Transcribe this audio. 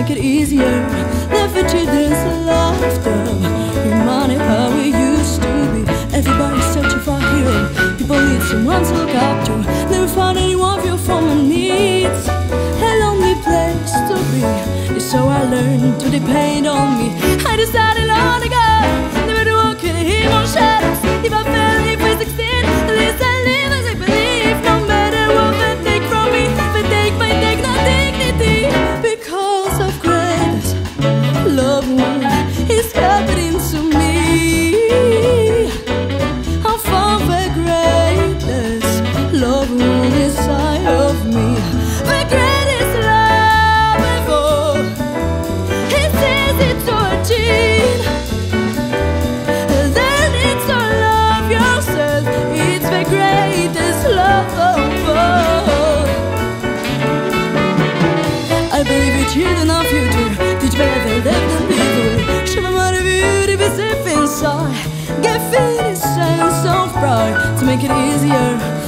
make it easier. Live for children's laughter, remind it how we used to be. Everybody's searching for a hero, people need someone to look up to. Never found anyone feel for my needs. A lonely place to be, so I learned to depend on me. I decided on to go, never to walk in him on shadows. If I fail, if I succeed, at least I live as I believe. No matter what they take from me, they take my no dignity. Because of grace, love is happening to me. I found the greatest love inside of me. The greatest love ever. It's easy to achieve. Then it's to love yourself. It's the greatest love of all. I believe your children are future. Teach me how to live and live away. Show me what a beauty be safe inside. Give me a sense of pride to make it easier.